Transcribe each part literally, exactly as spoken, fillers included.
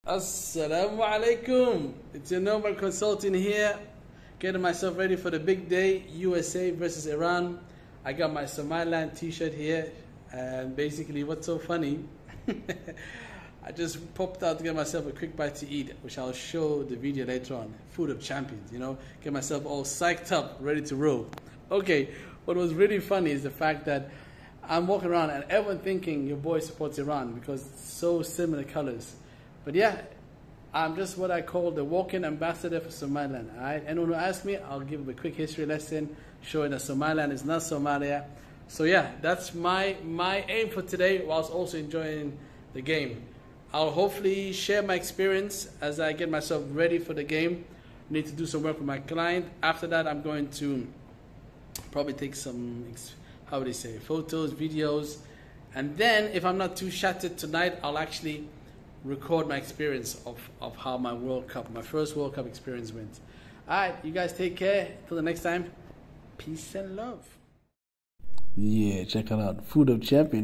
Assalamu alaikum. It's your normal consultant here, getting myself ready for the big day, U S A versus Iran. I got my Somaliland t-shirt here, and basically what's so funny, I just popped out to get myself a quick bite to eat, which I'll show the video later on. Food of champions, you know, get myself all psyched up, ready to roll. Okay, what was really funny is the fact that I'm walking around and everyone thinking your boy supports Iran because it's so similar colors. But yeah, I'm just what I call the walking ambassador for Somaliland. Alright, anyone who asks me, I'll give them a quick history lesson showing that Somaliland is not Somalia. So yeah, that's my my aim for today, whilst also enjoying the game. I'll hopefully share my experience as I get myself ready for the game. Need to do some work with my client. After that, I'm going to probably take some, how would they say, photos, videos, and then if I'm not too shattered tonight, I'll actually record my experience of, of how my World Cup, my first World Cup experience went. Alright, you guys take care. Till the next time, peace and love. Yeah, check it out. Food of champion.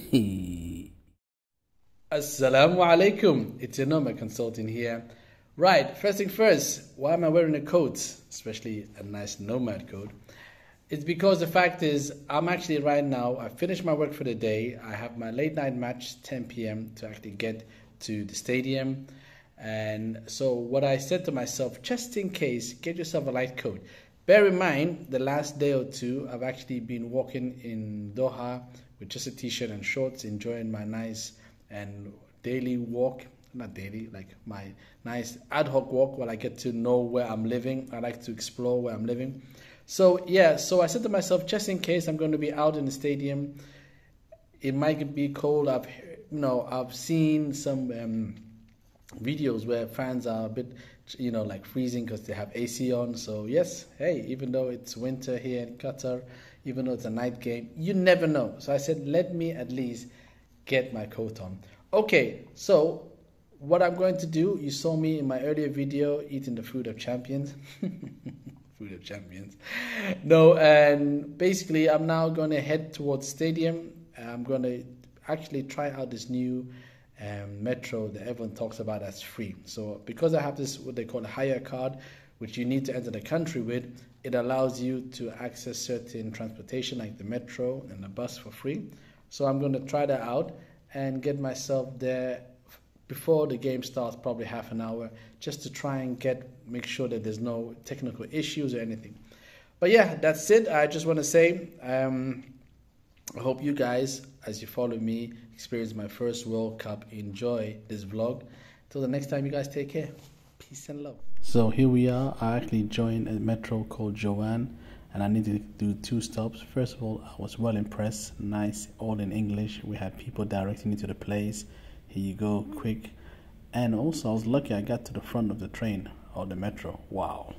Assalamu alaikum. It's your Nomad consultant here. Right, first thing first, why am I wearing a coat? Especially a nice Nomad coat. It's because the fact is, I'm actually right now, I finished my work for the day. I have my late night match, ten p m to actually get to the stadium. And so what I said to myself, just in case, get yourself a light coat. Bear in mind, the last day or two, I've actually been walking in Doha with just a t-shirt and shorts, enjoying my nice and daily walk. Not daily, like my nice ad hoc walk while I get to know where I'm living. I like to explore where I'm living. So yeah, so I said to myself, just in case I'm going to be out in the stadium, it might be cold. I've, you know, I've seen some um, videos where fans are a bit, you know, like freezing because they have A C on. So yes, hey, even though it's winter here in Qatar, even though it's a night game, you never know. So I said, let me at least get my coat on. Okay, so what I'm going to do, you saw me in my earlier video eating the food of champions. Food of champions. No, and basically I'm now going to head towards stadium. I'm going to actually try out this new um, metro that everyone talks about as free. So because I have this, what they call a hire card, which you need to enter the country with, it allows you to access certain transportation like the metro and the bus for free. So I'm going to try that out and get myself there before the game starts, probably half an hour, just to try and get make sure that there's no technical issues or anything. But yeah, that's it. I just want to say, um, I hope you guys, as you follow me, experience my first World Cup, enjoy this vlog. Till the next time, you guys take care. Peace and love. So here we are. I actually joined a metro called Joanne, and I needed to do two stops. First of all, I was well impressed. Nice, all in English. We had people directing me to the place. Here you go, quick. And also I was lucky I got to the front of the train or the metro. Wow.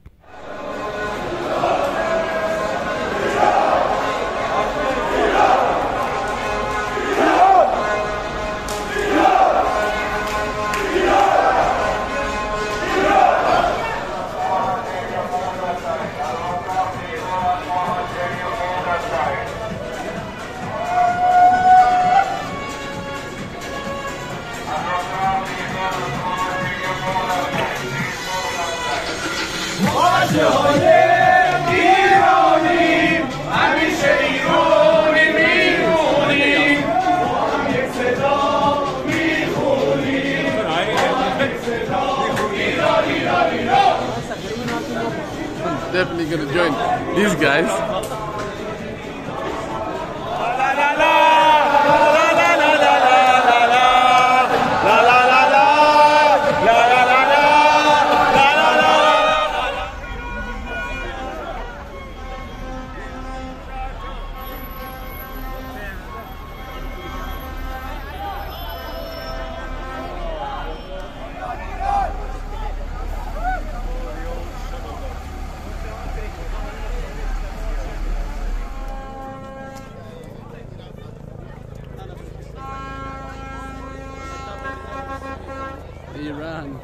Definitely gonna join these guys. Iran.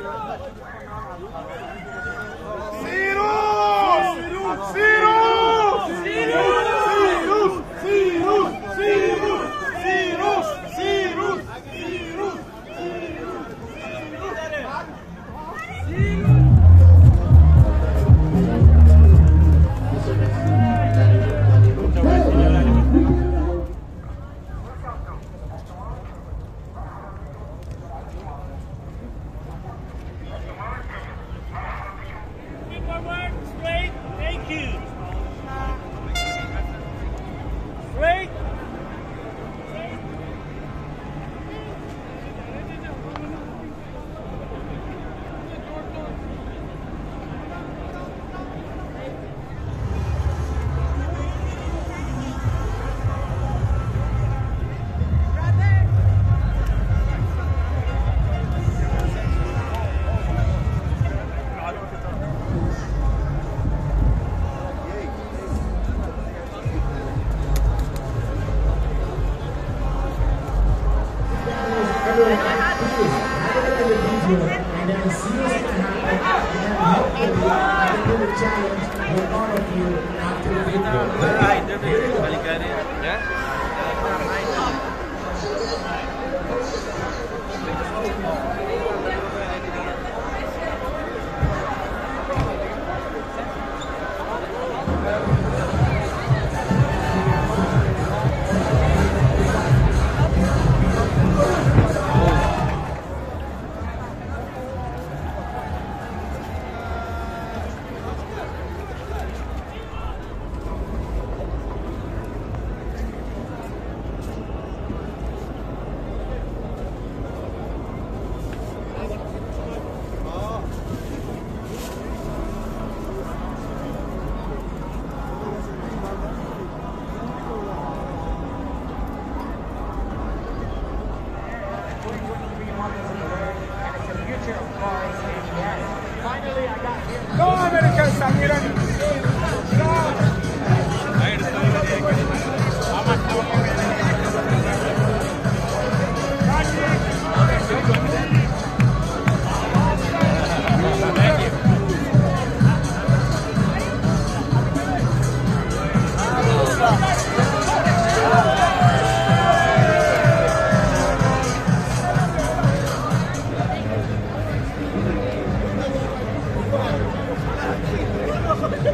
Thank you.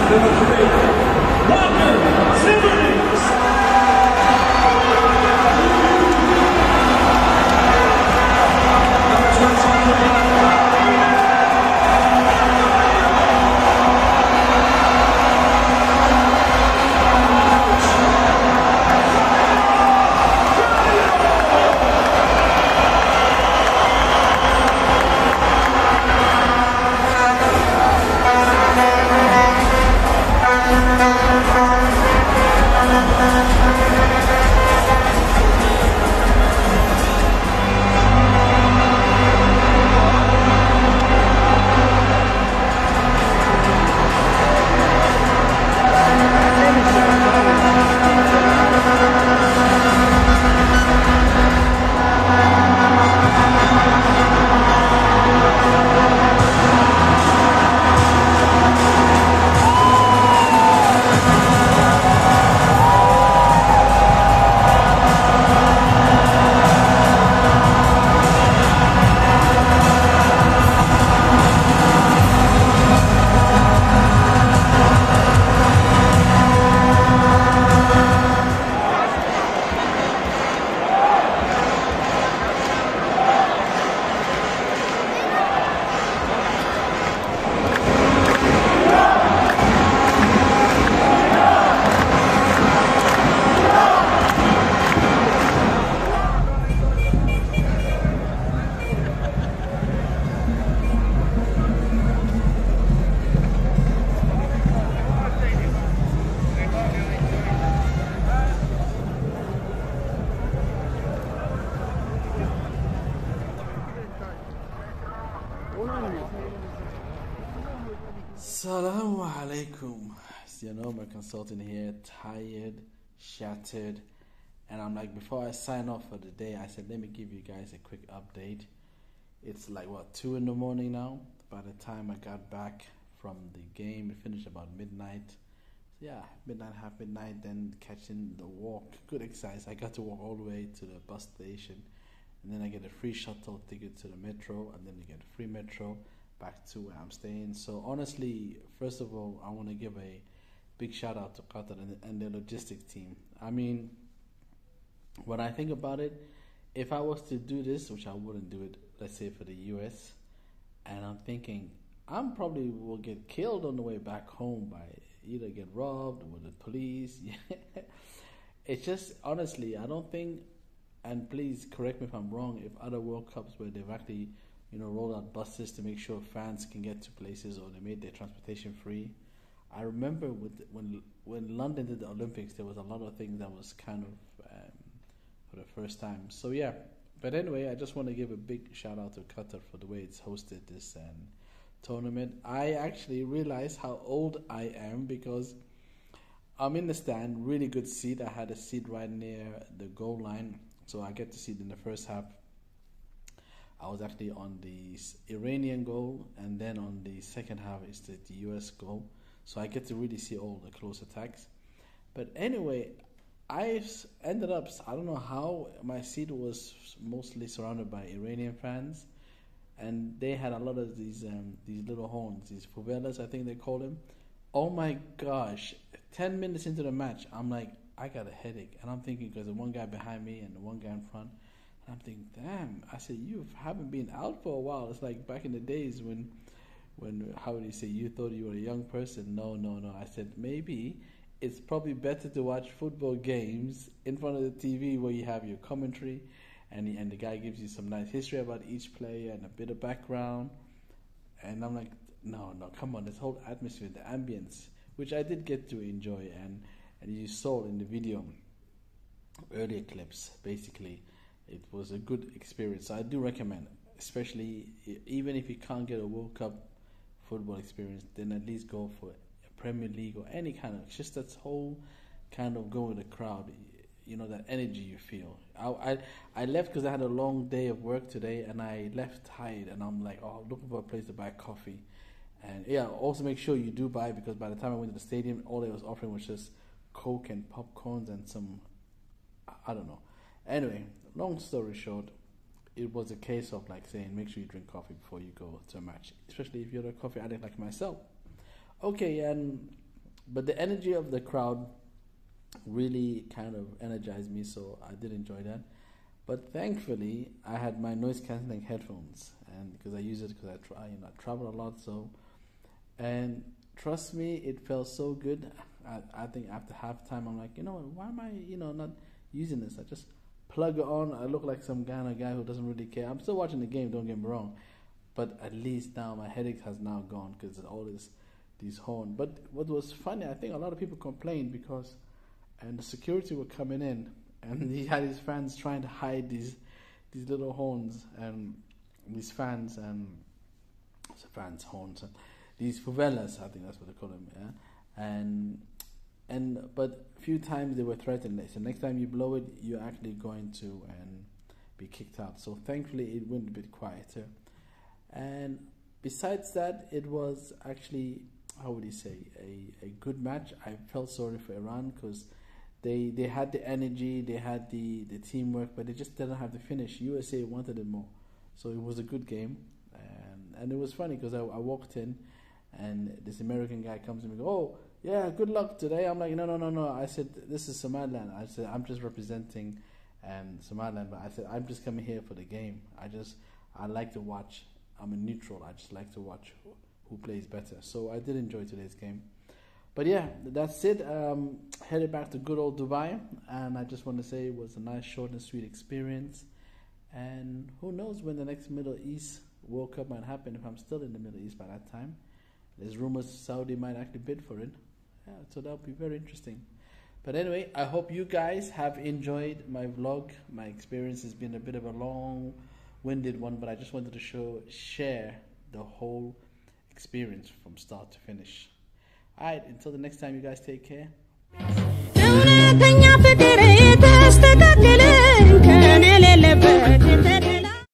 Assalamu alaikum. It's your normal consultant here, tired, shattered, and I'm like, before I sign off for the day, I said, let me give you guys a quick update. It's like, what, two in the morning now? By the time I got back from the game, it finished about midnight. Yeah, midnight, half midnight, then catching the walk. Good exercise. I got to walk all the way to the bus station, and then I get a free shuttle ticket to the metro, and then I get a free metro back to where I'm staying. So honestly, first of all, I want to give a big shout out to Qatar and, and the logistics team. I mean, when I think about it, if I was to do this, which I wouldn't do it, let's say for the U S, and I'm thinking, I'm probably will get killed on the way back home by either get robbed or the police. It's just, honestly, I don't think, and please correct me if I'm wrong, if other World Cups where they've actually, you know, rolled out buses to make sure fans can get to places, or they made their transportation free. I remember with when when London did the Olympics, there was a lot of things that was kind of um, for the first time. So yeah, but anyway, I just want to give a big shout out to Qatar for the way it's hosted this um, tournament. I actually realized how old I am because I'm in the stand, really good seat. I had a seat right near the goal line, so I get to see it in the first half. I was actually on the Iranian goal, and then on the second half is the, the U S goal. So I get to really see all the close attacks. But anyway, I ended up, I don't know how, my seat was mostly surrounded by Iranian fans. And they had a lot of these um, these little horns, these favelas, I think they call them. Oh my gosh, ten minutes into the match, I'm like, I got a headache. And I'm thinking, because the one guy behind me and the one guy in front, I'm thinking, damn. I said, you haven't been out for a while. It's like back in the days when, when how would you say, you thought you were a young person. No, no, no. I said, maybe it's probably better to watch football games in front of the T V where you have your commentary, and the, and the guy gives you some nice history about each player and a bit of background. And I'm like, no, no, come on. This whole atmosphere, the ambience, which I did get to enjoy, and, and you saw in the video, earlier clips, basically. It was a good experience. So I do recommend, especially even if you can't get a World Cup football experience, then at least go for a Premier League or any kind of, just that whole kind of go with the crowd, you know, that energy you feel. I I, I left because I had a long day of work today, and I left tired, and I'm like, oh, looking for a place to buy coffee. And yeah, also make sure you do buy, because by the time I went to the stadium, all they was offering was just Coke and popcorns and some, I don't know. Anyway, long story short, it was a case of like saying, make sure you drink coffee before you go to a match, especially if you're a coffee addict like myself. Okay, and but the energy of the crowd really kind of energized me, so I did enjoy that. But thankfully, I had my noise cancelling headphones, and because I use it because I try, you know, I travel a lot. So, and trust me, it felt so good. I, I think after halftime, I'm like, you know, why am I, you know, not using this? I just plug it on. I look like some kind of guy who doesn't really care. I'm still watching the game. Don't get me wrong, but at least now my headache has now gone because all this, these horn. But what was funny, I think a lot of people complained because, and the security were coming in, and he had his fans trying to hide these, these little horns and these fans and fans horns and these favelas. I think that's what they call them. Yeah, and. And but a few times they were threatened. They said next time you blow it, you're actually going to and be kicked out. So thankfully it went a bit quieter. And besides that, it was actually, how would you say, a, a good match. I felt sorry for Iran because they they had the energy, they had the, the teamwork, but they just didn't have the finish. U S A wanted it more. So it was a good game. And, and it was funny because I, I walked in and this American guy comes to me and goes, oh, yeah, good luck today. I'm like, no, no, no, no. I said, this is Somaliland. I said, I'm just representing um, Somaliland, but I said, I'm just coming here for the game. I just, I like to watch. I'm a neutral. I just like to watch who, who plays better. So I did enjoy today's game. But yeah, that's it. Um, headed back to good old Dubai, and I just want to say it was a nice, short and sweet experience. And who knows when the next Middle East World Cup might happen if I'm still in the Middle East by that time. There's rumors Saudi might actually bid for it. Yeah, so that'll be very interesting. But anyway, I hope you guys have enjoyed my vlog. My experience has been a bit of a long-winded one, but I just wanted to show, share the whole experience from start to finish. Alright, until the next time, you guys take care.